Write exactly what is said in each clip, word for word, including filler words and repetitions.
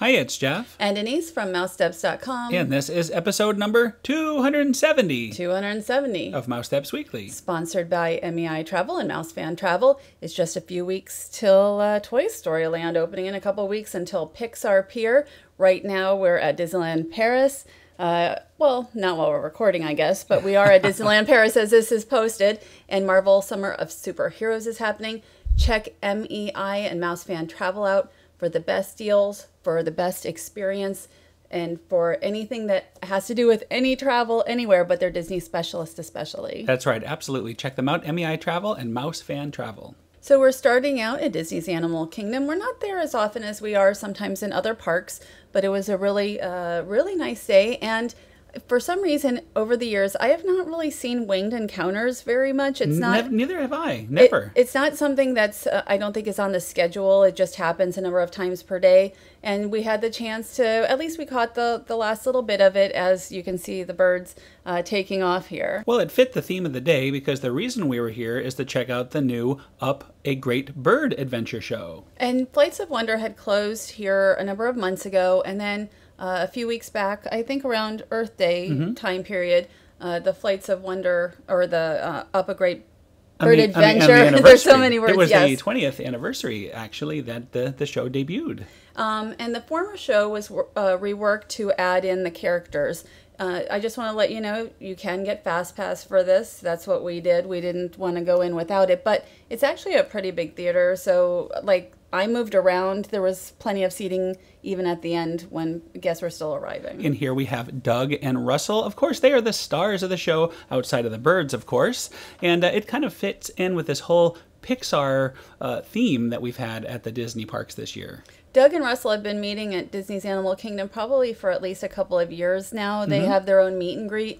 Hi, it's Jeff. And Denise from Mousesteps dot com. And this is episode number two hundred seventy. two hundred seventy. Of Mousesteps Weekly. Sponsored by M E I Travel and Mouse Fan Travel. It's just a few weeks till uh, Toy Story Land opening in a couple weeks until Pixar Pier. Right now we're at Disneyland Paris. Uh, well, not while we're recording, I guess, but we are at Disneyland Paris as this is posted. And Marvel Summer of Superheroes is happening. Check M E I and Mouse Fan Travel out for the best deals, for the best experience, and for anything that has to do with any travel anywhere, but they're Disney specialists especially. That's right, absolutely. Check them out, M E I Travel and Mouse Fan Travel. So we're starting out at Disney's Animal Kingdom. We're not there as often as we are sometimes in other parks, but it was a really, uh, really nice day. And for some reason, over the years, I have not really seen winged encounters very much. It's not. Ne neither have I. Never. It, it's not something that's, uh, I don't think is on the schedule. It just happens a number of times per day. And we had the chance to, at least we caught the, the last little bit of it, as you can see the birds uh, taking off here. Well, it fit the theme of the day because the reason we were here is to check out the new Up a Great Bird Adventure show. And Flights of Wonder had closed here a number of months ago, and then Uh, a few weeks back, I think around Earth Day mm-hmm. time period, uh, the Flights of Wonder, or the uh, Up a Great Bird the, Adventure. On the, on the There's so many words. It was yes. the twentieth anniversary, actually, that the, the show debuted. Um, and the former show was uh, reworked to add in the characters. Uh, I just want to let you know, you can get Fast Pass for this. That's what we did. We didn't want to go in without it, but it's actually a pretty big theater. So, like, I moved around. There was plenty of seating even at the end when guests were still arriving. And here we have Doug and Russell. Of course, they are the stars of the show, outside of the birds, of course. And uh, it kind of fits in with this whole Pixar uh, theme that we've had at the Disney parks this year. Doug and Russell have been meeting at Disney's Animal Kingdom probably for at least a couple of years now. They mm-hmm. have their own meet and greet.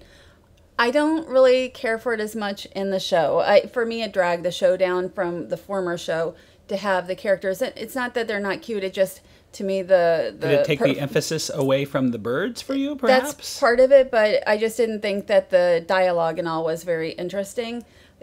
I don't really care for it as much in the show. I, for me, it dragged the show down from the former show to have the characters. It's not that they're not cute. It just, to me, the... the Did it take the emphasis away from the birds for you, perhaps? That's part of it, but I just didn't think that the dialogue and all was very interesting.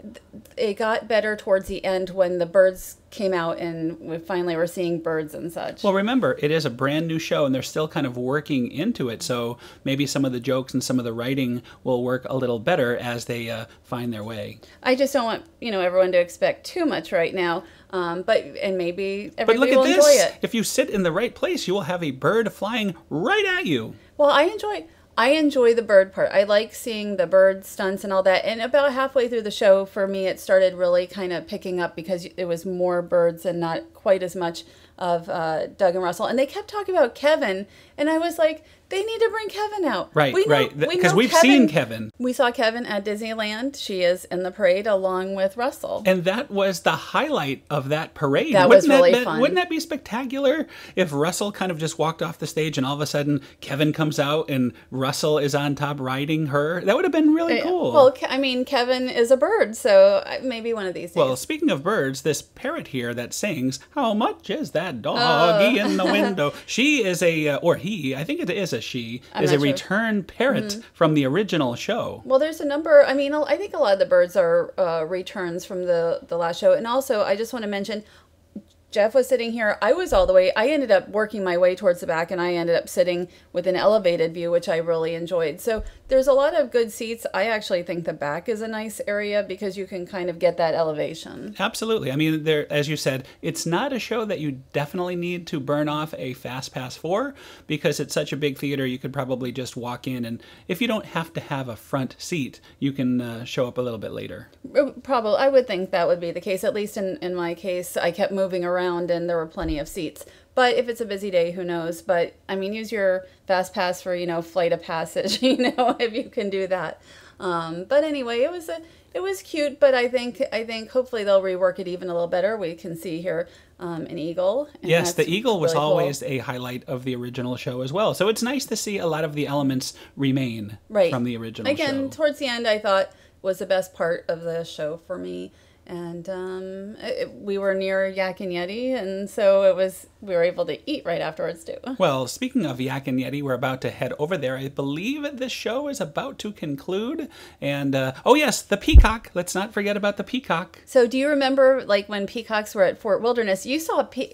It got better towards the end when the birds came out and we finally were seeing birds and such. Well, remember, it is a brand new show and they're still kind of working into it, so maybe some of the jokes and some of the writing will work a little better as they uh, find their way. I just don't want, you know, everyone to expect too much right now, um, but and maybe everybody but look will at this. enjoy it. If you sit in the right place, you will have a bird flying right at you. Well, I enjoy I enjoy the bird part. I like seeing the bird stunts and all that. And about halfway through the show, for me, it started really kind of picking up because it was more birds and not quite as much of uh, Doug and Russell. And they kept talking about Kevin. And I was like, they need to bring Kevin out. Right, we know, right. Because we we've Kevin. seen Kevin. We saw Kevin at Disneyland. She is in the parade along with Russell. And that was the highlight of that parade. That wouldn't was really that, fun. Wouldn't that be spectacular if Russell kind of just walked off the stage and all of a sudden Kevin comes out and Russell is on top riding her? That would have been really cool. Well, I mean, Kevin is a bird, so maybe one of these days. Well, speaking of birds, this parrot here that sings, "How much is that doggy oh. in the window?" She is a, uh, or he, I think it is a she, I'm is a sure. return parrot mm-hmm. from the original show. Well, there's a number, I mean, I think a lot of the birds are uh, returns from the, the last show. And also, I just want to mention, Jeff was sitting here. I was all the way, I ended up working my way towards the back and I ended up sitting with an elevated view, which I really enjoyed. So there's a lot of good seats. I actually think the back is a nice area because you can kind of get that elevation. Absolutely. I mean, there, as you said, it's not a show that you definitely need to burn off a Fast Pass for because it's such a big theater. You could probably just walk in, and if you don't have to have a front seat, you can uh, show up a little bit later. Probably. I would think that would be the case. At least in, in my case, I kept moving around and there were plenty of seats. But if it's a busy day, who knows? But, I mean, use your Fast Pass for, you know, Flight of Passage, you know, if you can do that. Um, but anyway, it was a, it was cute, but I think, I think hopefully they'll rework it even a little better. We can see here um, an eagle. Yes, the eagle was really always cool. a highlight of the original show as well. So it's nice to see a lot of the elements remain right. from the original Again, show. Again, towards the end, I thought was the best part of the show for me. And um, it, we were near Yak Yeti, and so it was we were able to eat right afterwards too. Well, speaking of Yak Yeti, we're about to head over there. I believe this show is about to conclude. And uh, oh yes, the peacock. Let's not forget about the peacock. So do you remember, like when peacocks were at Fort Wilderness? You saw pe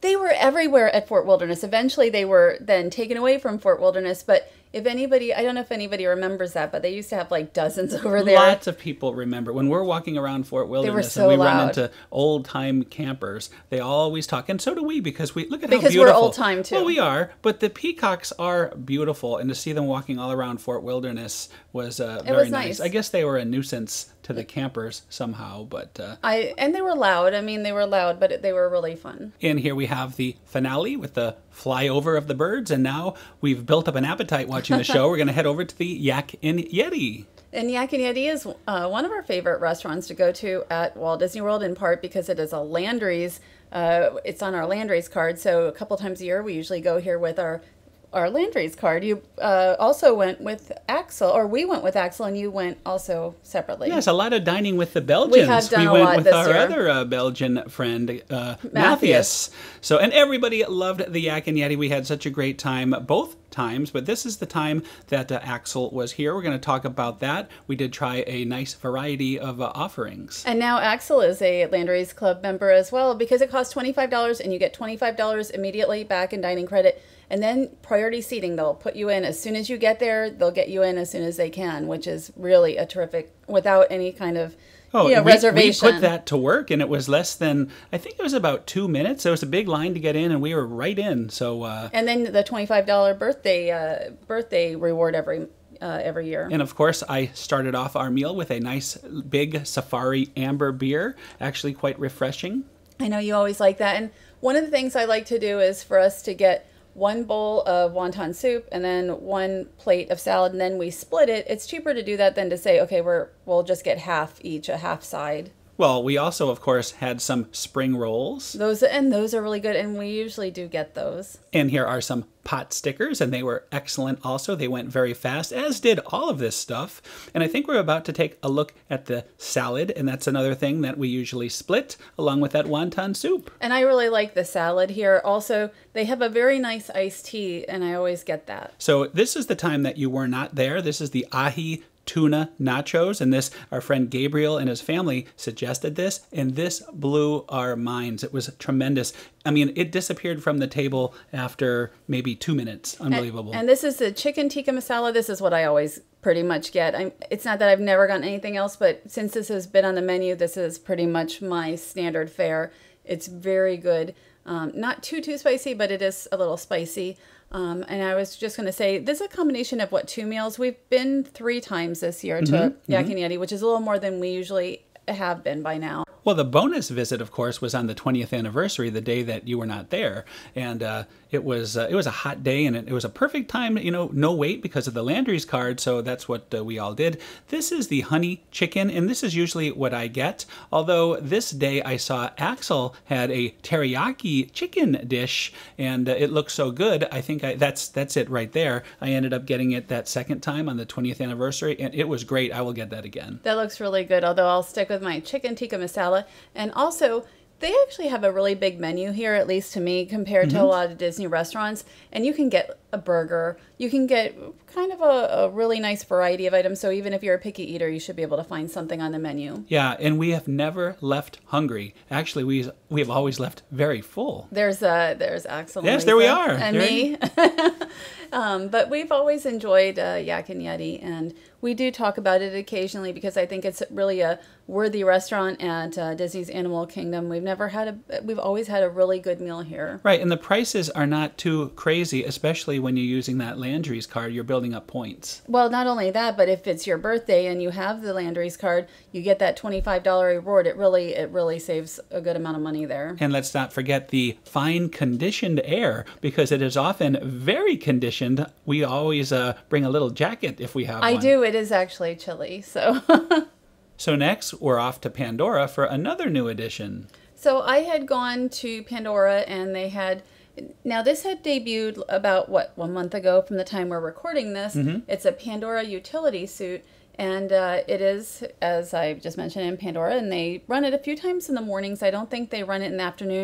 They were everywhere at Fort Wilderness. Eventually, they were then taken away from Fort Wilderness. But if anybody, I don't know if anybody remembers that, but they used to have like dozens over there. Lots of people remember. When we're walking around Fort Wilderness so and we loud. run into old-time campers, they always talk. And so do we, because we look at because how beautiful. Because we're old-time, too. Well, we are. But the peacocks are beautiful. And to see them walking all around Fort Wilderness was uh, very was nice. nice. I guess they were a nuisance to the campers somehow, but uh, I and they were loud. I mean, they were loud, but they were really fun. And here we have the finale with the flyover of the birds, and now we've built up an appetite watching the show. We're going to head over to the Yak and Yeti. And Yak and Yeti is uh, one of our favorite restaurants to go to at Walt Disney World, in part because it is a Landry's. Uh, it's on our Landry's card, so a couple times a year we usually go here with our our Landry's card. You uh, also went with Axel, or we went with Axel, and you went also separately. Yes, a lot of dining with the Belgians. We have done we a went lot with this our year. other uh, Belgian friend, uh, Matthias. Matthias. So, and everybody loved the Yak and Yeti. We had such a great time both times, but this is the time that uh, Axel was here. We're going to talk about that. We did try a nice variety of uh, offerings. And now Axel is a Landry's Club member as well, because it costs twenty-five dollars and you get twenty-five dollars immediately back in dining credit. And then priority seating, they'll put you in as soon as you get there. They'll get you in as soon as they can, which is really a terrific, without any kind of Oh, you know, we, reservation. we put that to work, and it was less than, I think it was about two minutes. There was a big line to get in, and we were right in. So, uh, and then the twenty-five dollars birthday uh, birthday reward every uh, every year. And of course, I started off our meal with a nice big Safari Amber beer, actually quite refreshing. I know you always like that. And one of the things I like to do is for us to get one bowl of wonton soup and then one plate of salad, and then we split it. It's cheaper to do that than to say, okay, we're we'll just get half each, a half side. Well, we also, of course, had some spring rolls. Those and those are really good, and we usually do get those. And here are some pot stickers, and they were excellent also. They went very fast, as did all of this stuff. And I think we're about to take a look at the salad, and that's another thing that we usually split, along with that wonton soup. And I really like the salad here. Also, they have a very nice iced tea, and I always get that. So this is the time that you were not there. This is the ahi tuna nachos, and this, our friend Gabriel and his family suggested this, and this blew our minds. It was tremendous. I mean, it disappeared from the table after maybe two minutes. Unbelievable. And, and this is the chicken tikka masala. This is what I always pretty much get. I'm, it's not that I've never gotten anything else, but since this has been on the menu, this is pretty much my standard fare. It's very good. Um, not too, too spicy, but it is a little spicy. Um, and I was just going to say, this is a combination of, what, two meals? We've been three times this year to Mm-hmm, Yak mm-hmm. and Yeti, which is a little more than we usually have been by now. Well, the bonus visit, of course, was on the twentieth anniversary, the day that you were not there. And uh, it was uh, it was a hot day, and it, it was a perfect time, you know, no wait because of the Landry's card, so that's what uh, we all did. This is the honey chicken, and this is usually what I get, although this day I saw Axel had a teriyaki chicken dish, and uh, it looked so good. I think I, that's, that's it right there. I ended up getting it that second time on the twentieth anniversary, and it was great. I will get that again. That looks really good, although I'll stick with my chicken tikka masala. And also, they actually have a really big menu here, at least to me, compared Mm-hmm. to a lot of Disney restaurants. And you can get a burger. You can get kind of a, a really nice variety of items. So even if you're a picky eater, you should be able to find something on the menu. Yeah, and we have never left hungry. Actually, we we have always left very full. There's uh, there's Axel. and Yes, there we Lisa are. And There me. um, but we've always enjoyed uh, Yak and Yeti, and we do talk about it occasionally because I think it's really a worthy restaurant at uh, Disney's Animal Kingdom. We've never had a, we've always had a really good meal here. Right, and the prices are not too crazy, especially when you're using that Landry's card. You're building up points. Well, not only that, but if it's your birthday and you have the Landry's card, you get that twenty-five dollars reward. It really, it really saves a good amount of money there. And let's not forget the fine conditioned air, because it is often very conditioned. We always uh, bring a little jacket if we have I one. do. It is actually chilly, so. So next, we're off to Pandora for another new edition. So I had gone to Pandora, and they had, now this had debuted about, what, one month ago from the time we're recording this. Mm-hmm. It's a Pandora utility suit, and uh, it is, as I just mentioned, in Pandora, and they run it a few times in the mornings. I don't think they run it in the afternoon,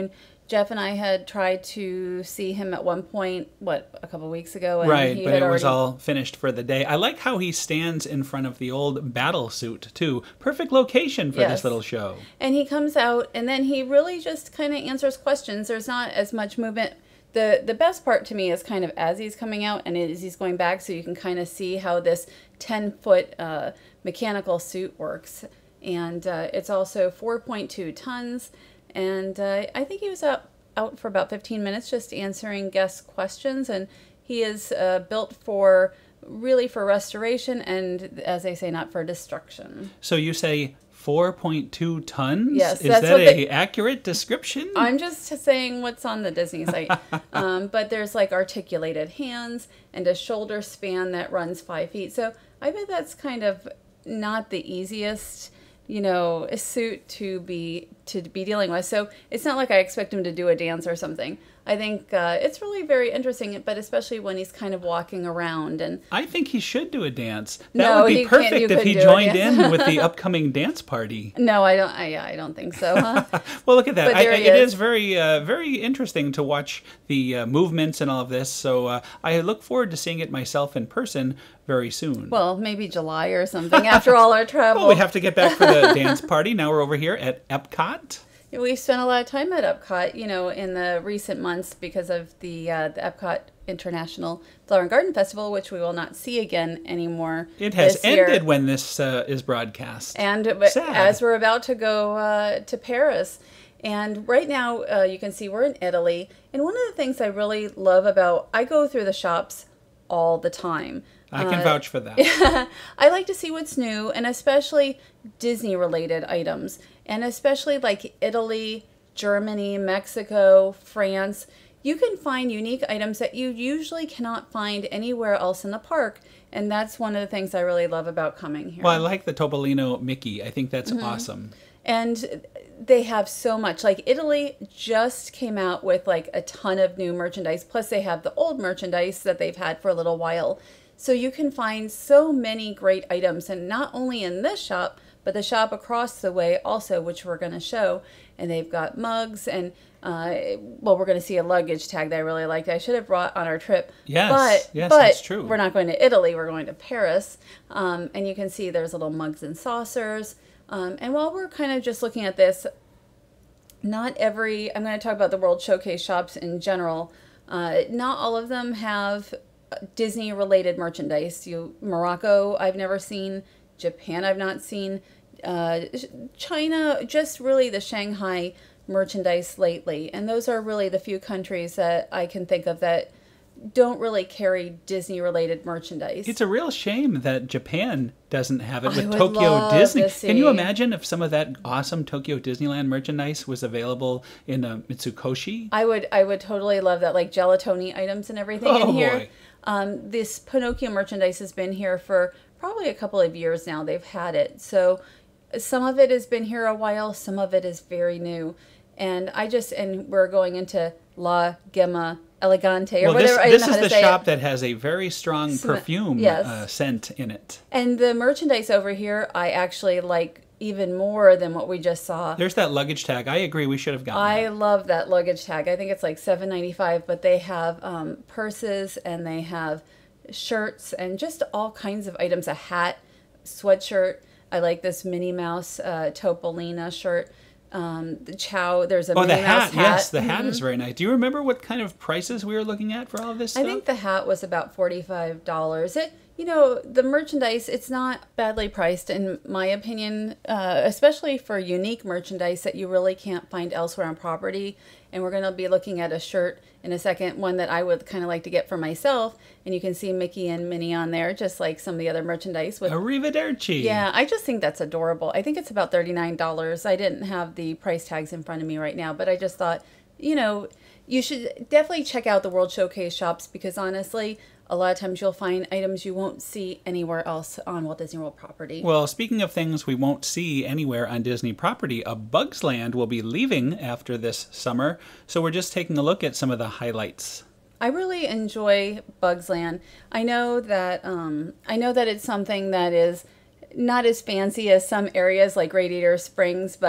Jeff and I had tried to see him at one point, what, a couple weeks ago. And Right, he but had it was already... all finished for the day. I like how he stands in front of the old battle suit, too. Perfect location for Yes. this little show. And he comes out, and then he really just kind of answers questions. There's not as much movement. The the best part to me is kind of as he's coming out and as he's going back, so you can kind of see how this ten-foot uh, mechanical suit works. And uh, it's also four point two tons. And uh, I think he was out, out for about fifteen minutes just answering guest questions. And he is uh, built for, really for restoration and, as they say, not for destruction. So you say four point two tons? Yes, Is that's that what a they- accurate description? I'm just saying what's on the Disney site. um, but there's like articulated hands and a shoulder span that runs five feet. So I bet that's kind of not the easiest, you know, suit to be to be dealing with. So it's not like I expect him to do a dance or something. I think uh, it's really very interesting, but especially when he's kind of walking around. And I think he should do a dance. That No, would be he can't- you perfect if couldn't he do a joined dance. in with the upcoming dance party. no, I don't. I, I don't think so. Huh? Well, look at that. But I, there I- he it is. is very, uh, very interesting to watch the uh, movements and all of this. So uh, I look forward to seeing it myself in person very soon. Well, maybe July or something after all our travel. Well, we have to get back for the dance party. Now we're over here at Epcot. We spent a lot of time at Epcot, you know, in the recent months because of the uh, the Epcot International Flower and Garden Festival, which we will not see again anymore. It has this year. ended when this uh, is broadcast. And Sad. as we're about to go uh, to Paris, and right now uh, you can see we're in Italy. And one of the things I really love about, I go through the shops all the time. I can Uh, vouch for that. I like to see what's new, and especially Disney related items, and especially like Italy, Germany, Mexico, France. You can find unique items that you usually cannot find anywhere else in the park, and that's one of the things I really love about coming here. Well, I like the Topolino Mickey. I think that's Mm-hmm. awesome. And they have so much. Like Italy just came out with like a ton of new merchandise, plus they have the old merchandise that they've had for a little while. So you can find so many great items, and not only in this shop, but the shop across the way also, which we're going to show. And they've got mugs and, uh, well, we're going to see a luggage tag that I really liked. I should have brought on our trip. Yes, but, yes, but that's true. We're not going to Italy, we're going to Paris. Um, and you can see there's little mugs and saucers. Um, and while we're kind of just looking at this, not every, I'm going to talk about the World Showcase shops in general. Uh, not all of them have Disney related merchandise. You Morocco, I've never seen. Japan, I've not seen. Uh, China, just really the Shanghai merchandise lately. And those are really the few countries that I can think of that don't really carry Disney related merchandise. It's a real shame that Japan doesn't have it I with would Tokyo love Disney. to Can you see. imagine if some of that awesome Tokyo Disneyland merchandise was available in uh, Mitsukoshi? I would I would totally love that, like gelatoni items and everything Oh, in here. boy. Um, this Pinocchio merchandise has been here for probably a couple of years now. They've had it. So some of it has been here a while. Some of it is very new. And I just, and we're going into La Gemma Elegante or Well, this, whatever. I this don't know is how to the say shop it. that has a very strong Sm- perfume yes. uh, scent in it. And the merchandise over here, I actually like even more than what we just saw. There's that luggage tag. I agree. We should have gotten I that. love that luggage tag. I think it's like seven ninety-five, but they have um, purses and they have shirts and just all kinds of items. A hat, sweatshirt. I like this Minnie Mouse uh, Topolina shirt. Um, the Chow, there's a Oh, the Minnie Mouse hat. hat. Yes, the hat is very nice. Do you remember what kind of prices we were looking at for all of this I stuff? think the hat was about forty-five dollars. It, you know, the merchandise, it's not badly priced in my opinion, uh, especially for unique merchandise that you really can't find elsewhere on property. And we're going to be looking at a shirt in a second, one that I would kind of like to get for myself. And you can see Mickey and Minnie on there, just like some of the other merchandise. With Arrivederci. Yeah, I just think that's adorable. I think it's about thirty-nine dollars. I didn't have the price tags in front of me right now, but I just thought, you know, you should definitely check out the World Showcase shops because honestly, a lot of times you'll find items you won't see anywhere else on Walt Disney World property. Well, speaking of things we won't see anywhere on Disney property, a Bugs Land will be leaving after this summer, so we're just taking a look at some of the highlights. I really enjoy Bugs Land. I know that um, I know that it's something that is not as fancy as some areas like Radiator Springs, but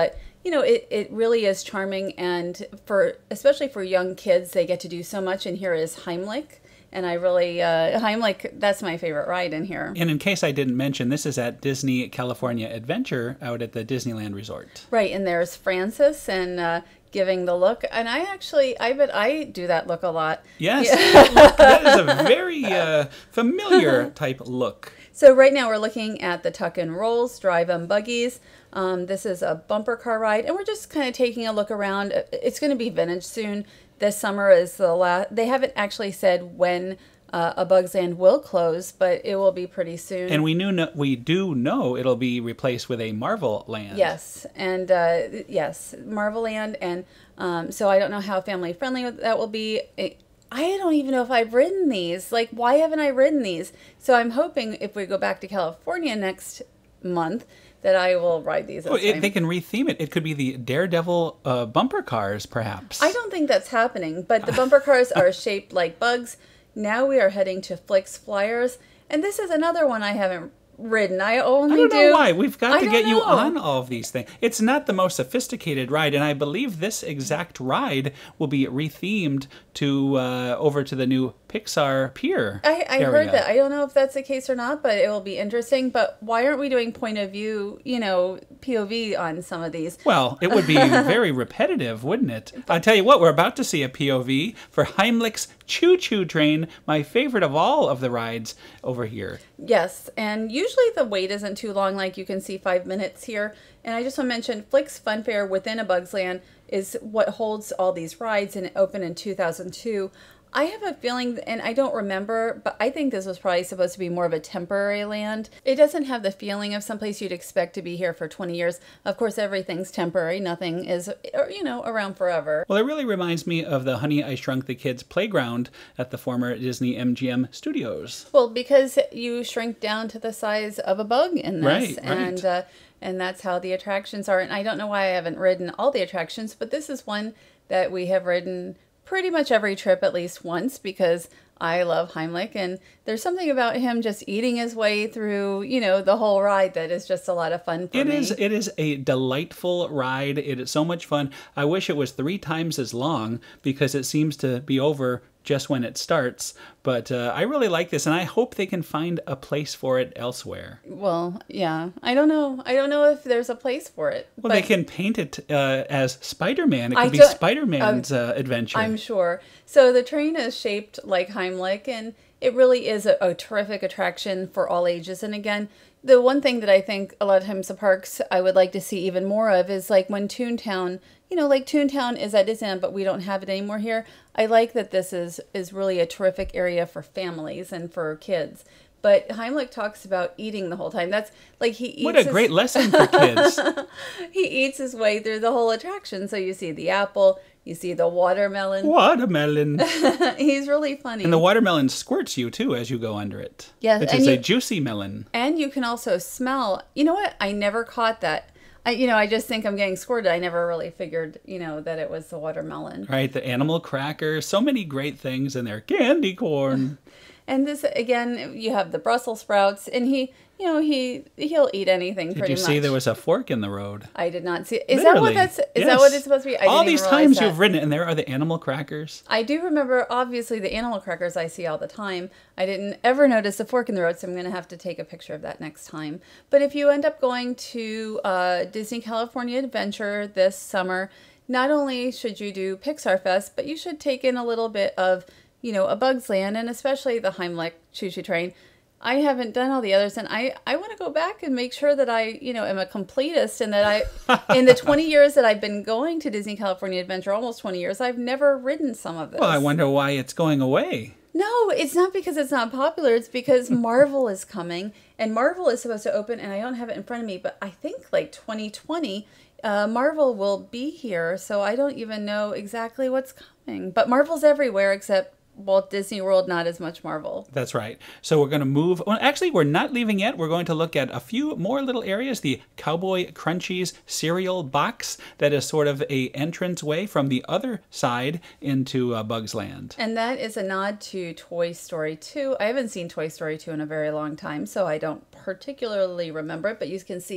you know, it, it really is charming. And for especially for young kids, they get to do so much. And here is Heimlich. And I really, uh, Heimlich, that's my favorite ride in here. And in case I didn't mention, this is at Disney California Adventure out at the Disneyland Resort. Right, and there's Francis and uh, giving the look. And I actually, I bet I do that look a lot. Yes, yeah. That is a very uh, familiar type look. So right now we're looking at the Tuck and Rolls, Drive 'em Buggies. Um, this is a bumper car ride, and we're just kind of taking a look around. It's going to be vintage soon. This summer is the last. They haven't actually said when uh, a Bug's Land will close, but it will be pretty soon. And we knew no, we do know it'll be replaced with a Marvel Land. Yes, and uh, yes, Marvel Land, and um, so I don't know how family friendly that will be. It, I don't even know if I've ridden these. Like, why haven't I ridden these? So I'm hoping if we go back to California next month, that I will ride these. Oh, it, they can retheme it. It could be the Daredevil uh, bumper cars, perhaps. I don't think that's happening, but the bumper cars are shaped like bugs. Now we are heading to Flix Flyers, and this is another one I haven't ridden. I only I don't do. know why. We've got I to get don't you know. on all of these things. It's not the most sophisticated ride, and I believe this exact ride will be rethemed to uh, over to the new Pixar Pier I, I area. heard that. I don't know if that's the case or not, but it will be interesting. But why aren't we doing point of view, you know, P O V on some of these? Well, it would be very repetitive, wouldn't it? I'll tell you what, we're about to see a P O V for Heimlich's Choo Choo Train, my favorite of all of the rides over here. Yes, and usually the wait isn't too long, like you can see five minutes here. And I just want to mention, Flix Fun Fair within a Bug's Land is what holds all these rides, and it opened in two thousand two. I have a feeling, and I don't remember, but I think this was probably supposed to be more of a temporary land. It doesn't have the feeling of someplace you'd expect to be here for twenty years. Of course, everything's temporary. Nothing is, you know, around forever. Well, it really reminds me of the Honey, I Shrunk the Kids playground at the former Disney M G M studios. Well, because you shrink down to the size of a bug in this. Right, right. And, uh, and that's how the attractions are. And I don't know why I haven't ridden all the attractions, but this is one that we have ridden pretty much every trip at least once, because I love Heimlich, and there's something about him just eating his way through, you know, the whole ride that is just a lot of fun for It me. is, it is a delightful ride. It is so much fun. I wish it was three times as long, because it seems to be over just when it starts. But uh, I really like this, and I hope they can find a place for it elsewhere. Well, yeah. I don't know. I don't know if there's a place for it. Well, but they can paint it uh, as Spider-Man. It I could be don't- Spider-Man's uh, adventure. I'm sure. So the train is shaped like Heimlich, and it really is a, a terrific attraction for all ages. And again, the one thing that I think a lot of times the parks I would like to see even more of is like when Toontown, you know, like Toontown is at Disneyland, but we don't have it anymore here. I like that this is, is really a terrific area for families and for kids. But Heimlich talks about eating the whole time. That's like he eats. What a his, great lesson for kids. He eats his way through the whole attraction. So you see the apple, you see the watermelon. Watermelon. He's really funny. And the watermelon squirts you, too, as you go under it. Yes, Which and is you- a juicy melon. And you can also smell. You know what? I never caught that. I, you know, I just think I'm getting squirted. I never really figured, you know, that it was the watermelon. Right, the animal crackers. So many great things in there. Candy corn. And this, again, you have the Brussels sprouts, and he, you know, he he'll eat anything Did pretty you much. see there was a fork in the road? I did not see. Is that Literally. what that's? Is Yes. that what it's supposed to be? I all didn't these even realize times that. you've ridden it, and there are the animal crackers. I do remember, obviously, the animal crackers I see all the time. I didn't ever notice the fork in the road, so I'm going to have to take a picture of that next time. But if you end up going to uh, Disney California Adventure this summer, not only should you do Pixar Fest, but you should take in a little bit of, you know, a Bug's Land, and especially the Heimlich Choo Choo Train. I haven't done all the others, and I, I want to go back and make sure that I, you know, am a completist, and that I, in the twenty years that I've been going to Disney California Adventure, almost twenty years, I've never ridden some of this. Well, I wonder why it's going away. No, it's not because it's not popular. It's because Marvel is coming, and Marvel is supposed to open, and I don't have it in front of me, but I think like twenty twenty, uh, Marvel will be here, so I don't even know exactly what's coming. But Marvel's everywhere except Walt Disney World, not as much Marvel. That's right. So we're going to move. Well, actually, we're not leaving yet. We're going to look at a few more little areas. The Cowboy Crunchies cereal box that is sort of a entrance way from the other side into uh, Bug's Land. And that is a nod to Toy Story two. I haven't seen Toy Story two in a very long time, so I don't particularly remember it, but you can see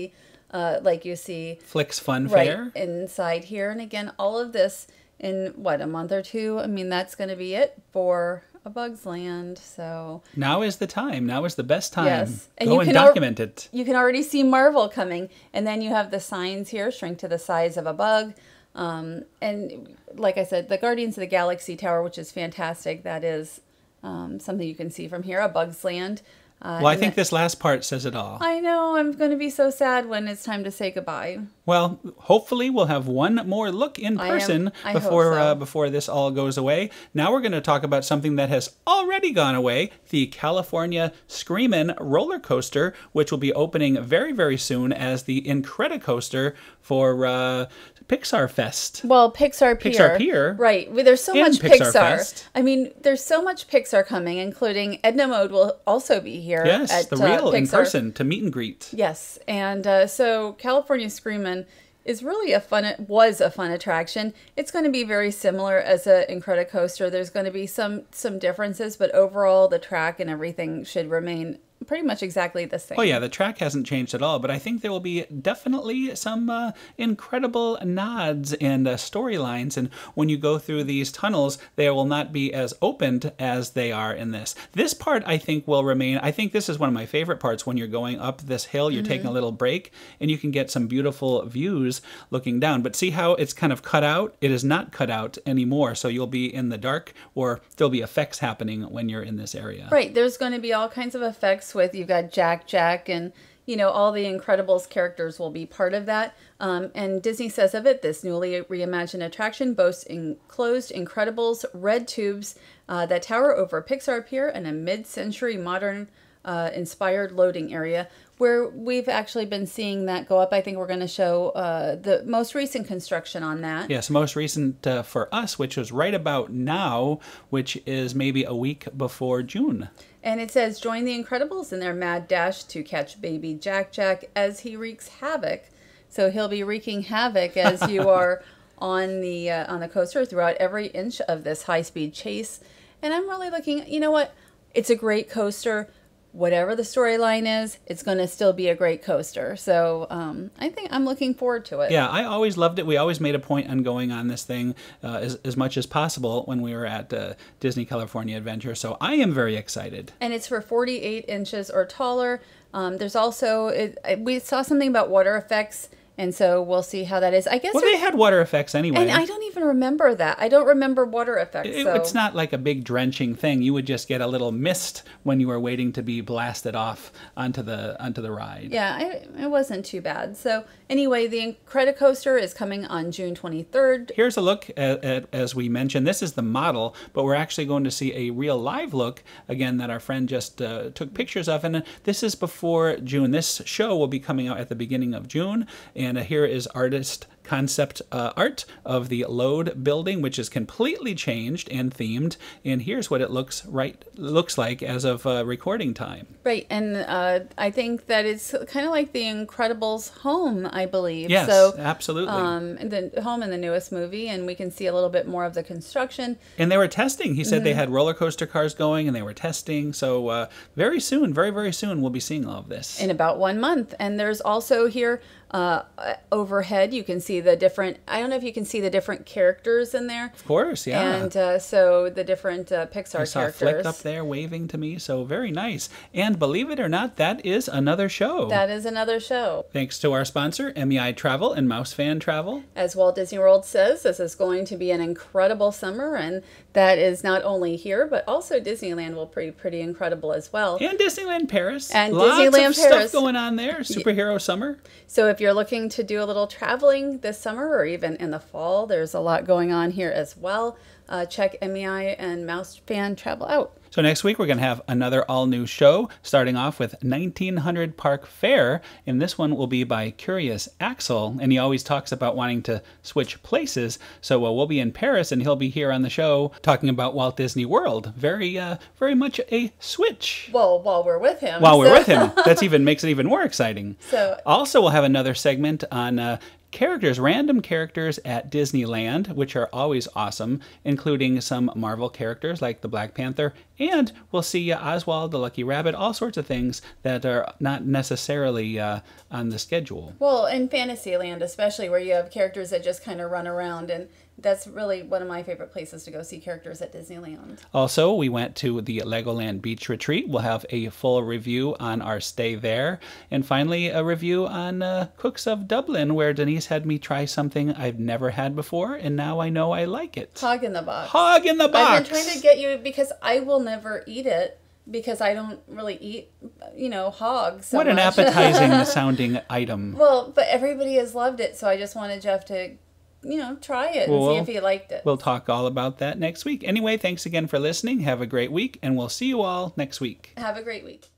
uh, like you see. Flicks Fun right Fair. inside here. And again, all of this in, what, a month or two? I mean, that's going to be it for A Bug's Land. So now is the time. Now is the best time. Yes. And Go you and can document it. You can already see Marvel coming. And then you have the signs here, shrink to the size of a bug. Um, and like I said, the Guardians of the Galaxy Tower, which is fantastic. That is um, something you can see from here, A Bug's Land. Uh, well, I think this last part says it all. I know. I'm going to be so sad when it's time to say goodbye. Well, hopefully we'll have one more look in person I am, I before hope so. uh, before this all goes away. Now we're going to talk about something that has already gone away, the California Screamin roller coaster, which will be opening very, very soon as the Incredicoaster for uh, Pixar Fest. Well, Pixar Pier. Pixar Pier. Right. Well, there's so and much Pixar Pixar. Fest. I mean, there's so much Pixar coming, including Edna Mode will also be here. Yes, at, the real uh, in Pixar. person to meet and greet. Yes, and uh, so California Screamin is really a fun, was a fun attraction. It's going to be very similar as a Incredicoaster. There's going to be some some differences, but overall the track and everything should remain pretty much exactly the same. Oh yeah, the track hasn't changed at all, but I think there will be definitely some uh, incredible nods and uh, storylines, and when you go through these tunnels, they will not be as opened as they are in this. This part, I think, will remain. I think this is one of my favorite parts when you're going up this hill, you're mm-hmm. taking a little break, and you can get some beautiful views looking down. But see how it's kind of cut out? It is not cut out anymore, so you'll be in the dark, or there'll be effects happening when you're in this area. Right, there's going to be all kinds of effects with, you've got Jack Jack, and you know, all the Incredibles characters will be part of that. Um, and Disney says of it, this newly reimagined attraction boasts enclosed Incredibles red tubes uh, that tower over Pixar Pier and a mid-century modern uh, inspired loading area, where we've actually been seeing that go up. I think we're going to show uh, the most recent construction on that. Yes, most recent uh, for us, which was right about now, which is maybe a week before June. And it says, join the Incredibles in their mad dash to catch baby Jack Jack as he wreaks havoc. So he'll be wreaking havoc as you are on the uh, on the coaster throughout every inch of this high-speed chase. And I'm really looking, you know what? It's a great coaster. Whatever the storyline is, it's going to still be a great coaster. So um, I think I'm looking forward to it. Yeah, I always loved it. We always made a point on going on this thing uh, as, as much as possible when we were at uh, Disney California Adventure. So I am very excited. And it's for forty-eight inches or taller. Um, there's also, it, we saw something about water effects. And so we'll see how that is. I guess. Well, they had water effects anyway. And I don't even remember that. I don't remember water effects. It, so. It's not like a big drenching thing. You would just get a little mist when you were waiting to be blasted off onto the onto the ride. Yeah, I, it wasn't too bad. So anyway, the Incredicoaster is coming on June twenty-third. Here's a look at, at, as we mentioned. This is the model, but we're actually going to see a real live look again that our friend just uh, took pictures of, and this is before June. This show will be coming out at the beginning of June. And here is artist concept uh, art of the Load building, which is completely changed and themed. And here's what it looks right looks like as of uh, recording time. Right, and uh, I think that it's kind of like the Incredibles home, I believe. Yes, so, absolutely. Um, the home in the newest movie, and we can see a little bit more of the construction. And they were testing. He said mm-hmm. they had roller coaster cars going, and they were testing. So uh, very soon, very very soon, we'll be seeing all of this in about one month. And there's also here. Uh, overhead, you can see the different, I don't know if you can see the different characters in there. Of course, yeah. And uh, so the different uh, Pixar I saw characters. Flick up there waving to me, so very nice. And believe it or not, that is another show. That is another show. Thanks to our sponsor, M E I Travel and Mouse Fan Travel. As Walt Disney World says, this is going to be an incredible summer, and that is not only here, but also Disneyland will be pretty incredible as well. And Disneyland Paris. And Lots Disneyland of Paris. stuff going on there. Superhero summer. So if you're looking to do a little traveling this summer or even in the fall, there's a lot going on here as well. Uh, check M E I and Mouse Fan Travel out. So next week we're going to have another all-new show, starting off with nineteen hundred Park Fair, and this one will be by Curious Axel, and he always talks about wanting to switch places, so uh, we'll be in Paris, and he'll be here on the show talking about Walt Disney World. Very, uh, very much a switch. Well, while we're with him. While so. we're with him. That's even makes it even more exciting. So also, we'll have another segment on uh, characters, random characters at Disneyland, which are always awesome, including some Marvel characters like the Black Panther, and we'll see uh, Oswald the Lucky Rabbit, all sorts of things that are not necessarily uh, on the schedule. Well, in Fantasyland especially, where you have characters that just kind of run around, and that's really one of my favorite places to go see characters at Disneyland. Also, we went to the Legoland Beach Retreat. We'll have a full review on our stay there. And finally, a review on uh, Cooks of Dublin, where Denise had me try something I've never had before, and now I know I like it. Hog in the box. Hog in the box! I've been trying to get you, because I will never eat it, because I don't really eat, you know, hogs so What an much. appetizing sounding item. Well, but everybody has loved it, so I just wanted Jeff to, you know, try it and Well, see if he liked it. We'll talk all about that next week. Anyway, thanks again for listening. Have a great week, and we'll see you all next week. Have a great week.